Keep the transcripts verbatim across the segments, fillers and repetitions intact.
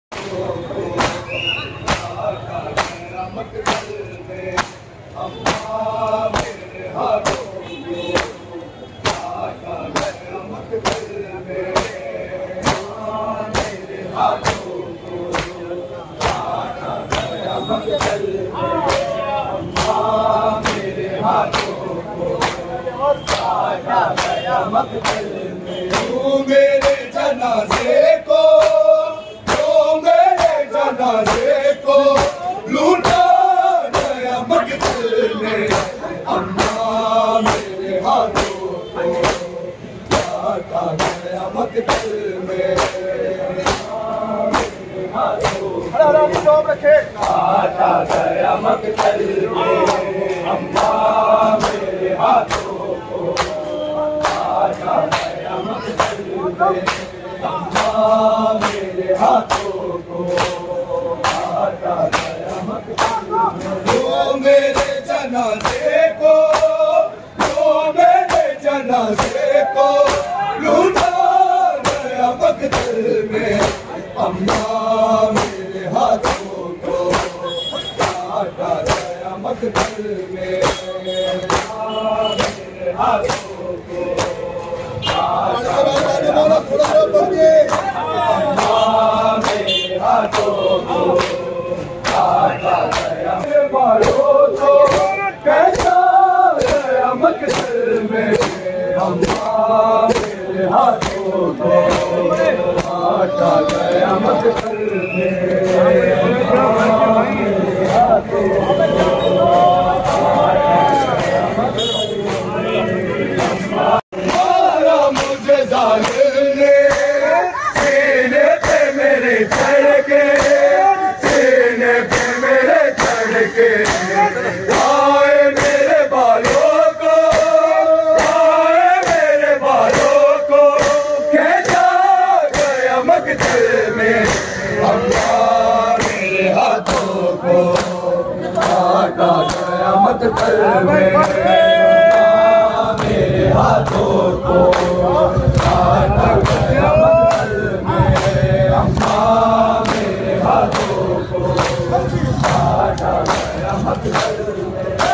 तू मेरे जनाजे को तो मेरे जनाजे को लूटा गया मकतल में, अम्मा मेरे हाथों को काटा गया मकतल में, काटा गया मकतल में, अम्मा मेरे हाथों को काटा गया मकतल में, अम्मा मेरे हाथों को काटा गया मकतल में। तो मेरे जनाजे को तो मेरे जनाजे को लूटा गया मकतल में, अम्मा मेरे हाथों को काटा गया मकतल में, अम्मा मेरे हाथों को काटा गया मकतल में, अम्मा मेरे हाथों को काटा गया मारो तो कैसा गया मकतल में, अम्मा मेरे हाथों को काटा गया मकतल में, अम्मा मेरे हाथों मारा मुझे जालिम ने सीने पे मेरे चढ़ के, सीने पे मेरे चढ़ के आए मेरे बालों को, आए मेरे बालों को खेचा गया मकतल में, अम्मा मेरे हाथों को काटा गया मकतल में, अम्मा मेरे हाथों को काटा गया मकतल में, अम्मा मेरे हाथों को काटा गया मकतल में।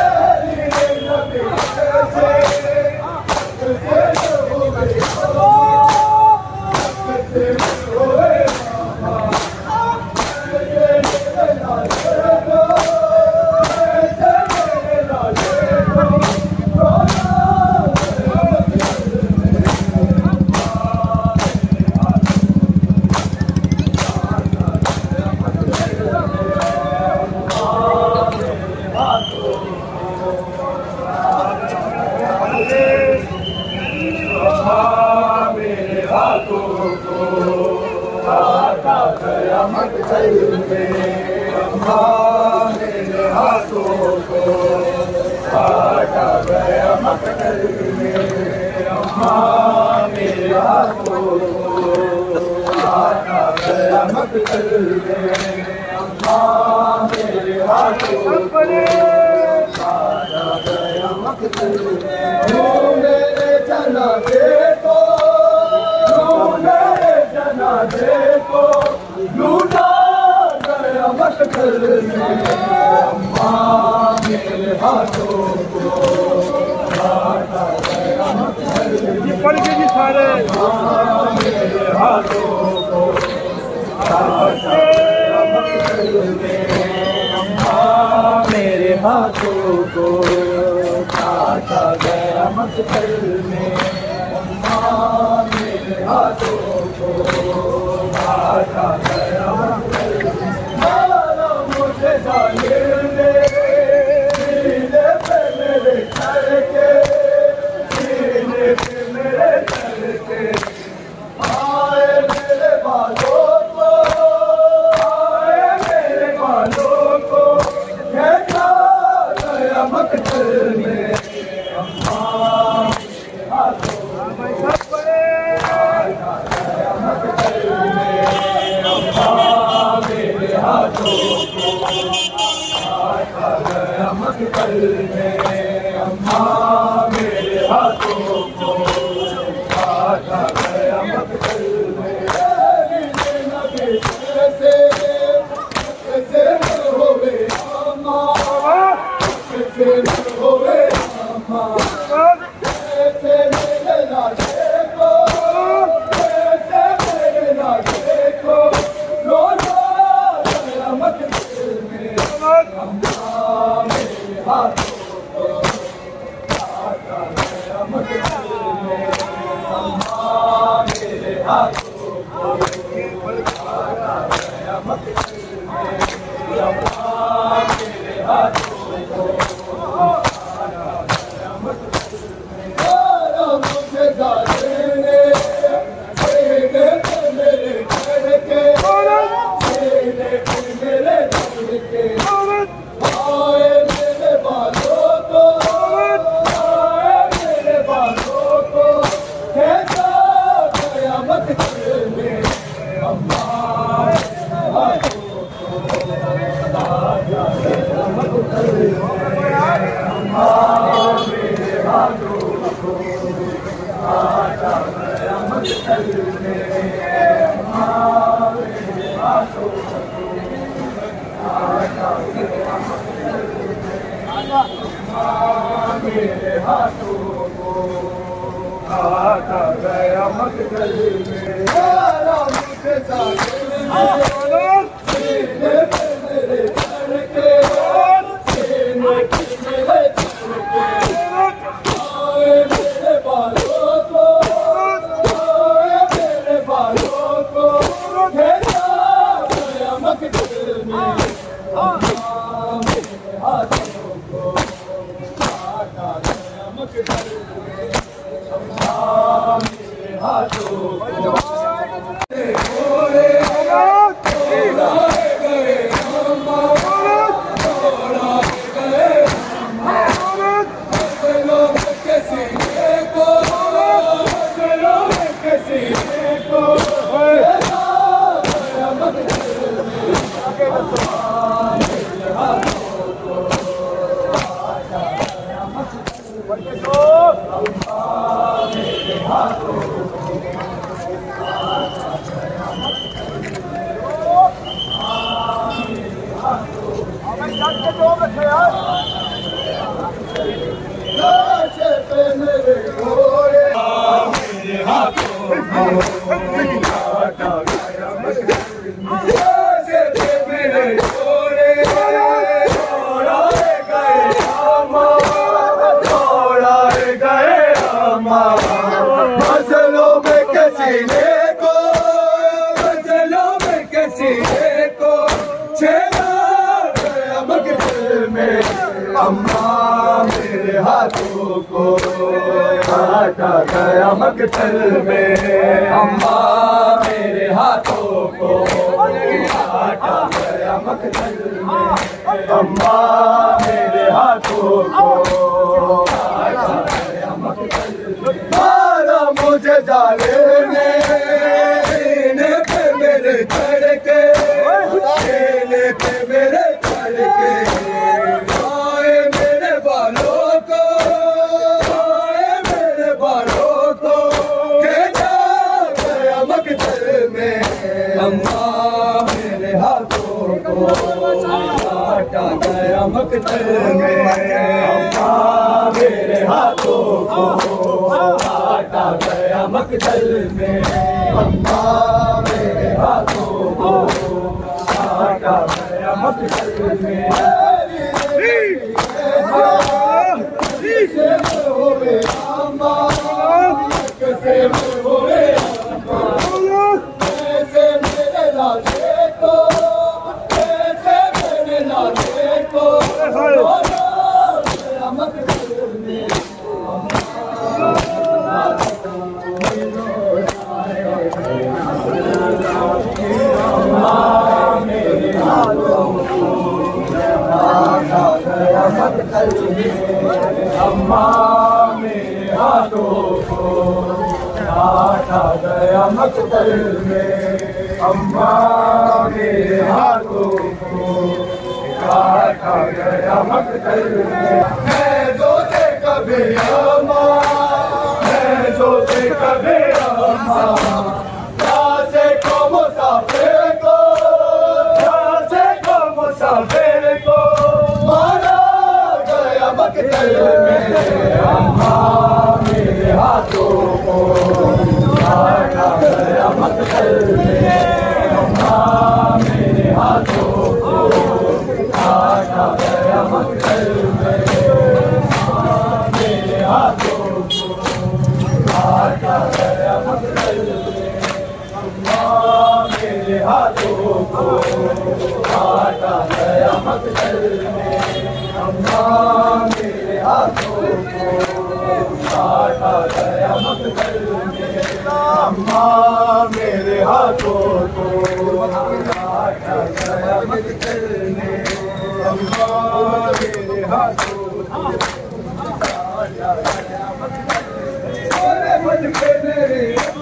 काटा गया मकतल में, अम्मा मेरे हाथों को काटा गया मकतल में, अम्मा मेरे हाथों को काटा गया मकतल में, अम्मा मेरे हाथों को काटा गया मकतल में। तू मेरे जनाजे को तू मेरे जनाजे को लूटा गया मकतल में, अम्मा मेरे हाथों को काटा गया मकतल में, अम्मा मेरे हाथों को काटा गया मकतल में, अम्मा मेरे हाथों को काटा गया मकतल में, अम्मा मेरे हाथों को काटा गया मकतल में। मारा मुझे जालिम ने सीने पे मेरे चढ़ के, सीने पे मेरे चढ़ के आए मेरे बालों को, आए मेरे बालों को खेचा गया मकतल में, अम्मा मेरे हाथों को काटा गया मकतल में, अम्मा मेरे हाथों को काटा गया मकतल में, अम्मा मेरे हाथों को काटा गया मकतल में। मेरे हाथों को आता गया मकतल में राम के साथ सीने पे मेरे धड़के सीने पे मेरे धड़के आए मेरे बालों को आए मेरे बालों को घेरा गया मकतल में मेरे हाथों को आता गया मकतल में मेरे हाथों को मसलों में किसी ने को मसलों में किसी ने को छेड़ा गया मकतल में अम्मा मेरे हाथों को काटा गया मकतल में अम्मा मेरे हाथों को काटा गया मकतल में अम्मा मेरे हाथों को काटा गया मकतल में मारा मुझे जाले ने सीने पे मेरे धड़के सीने पे मेरे धड़के आए मेरे बालों को आए मेरे बालों को घेरा गया मकतल में अम्मा मेरे हाथों को काटा गया मकतल में अम्मा मेरे हाथों को काटा गया मकतल में अम्मा मेरे हाथों को काटा गया मकतल में कैसे होवे अम्मा कैसे होवे अम्मा कैसे मेरे लाले को कैसे मेरे लाले को मकतल में अम्मा मेरे हाथों को काटा गया मकतल में अम्मा मेरे हाथों को काटा गया मकतल में मैं सोचे कभी अम्मा मैं सोचे कभी अम्मा रासे को मुसाफिर को रासे को मुसाफिर को मारा गया मकतल में अम्मा मेरे हाथों को काटा गया मकतल में अम्मा मेरे हाथों को काटा गया मकतल में मेरे हाथ को काटा गया मकतल में, अम्मा मेरे हाथों को काटा गया मकतल में, अम्मा मेरे हाथों को काटा गया मकतल में, अम्मा मेरे हाथों को काटा गया मकतल में। सोने बन के मेरे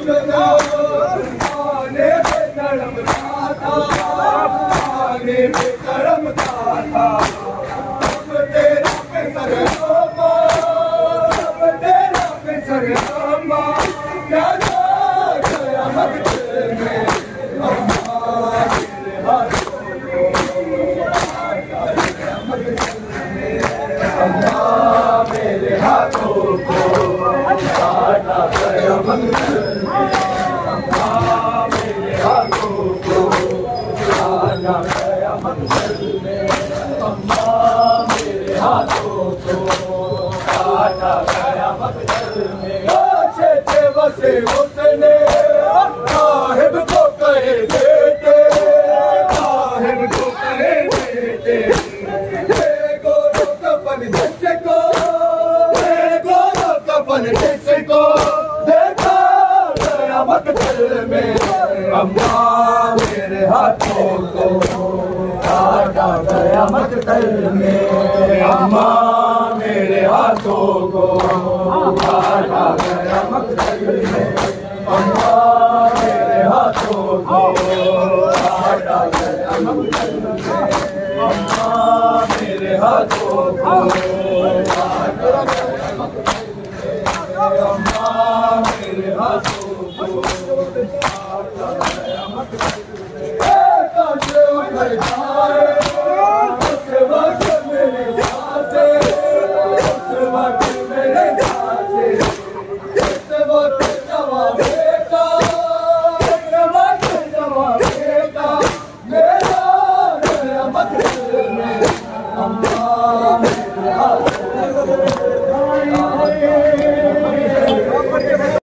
आने पे तड़पता था, आने पे तड़पता था, अब तेरा पैसर नामा, अब तेरा पैसर नामा, क्या गया मकतल में, अम्मा मेरे हाथों को काटा गया मकतल में, अम्मा मेरे हाथों को काटा गया मकतल में, अम्मा मेरे हाथों को काटा गया मकतल में, अम्मा मेरे हाथों को काटा गया मकतल में। अच्छे थे बसे उसने साहिब को कहे बेटे, साहिब को कहे बेटे, गोरो कफन जैसे को, गोरो कफन जैसे को देखा गया मकतल में, अम्मा मेरे हाथों को काटा गया मकतल में, अम्मा मेरे हाथों को काटा गया मकतल में, अम्मा मेरे हाथों को काटा गया मकतल में, अम्मा मेरे हाथों को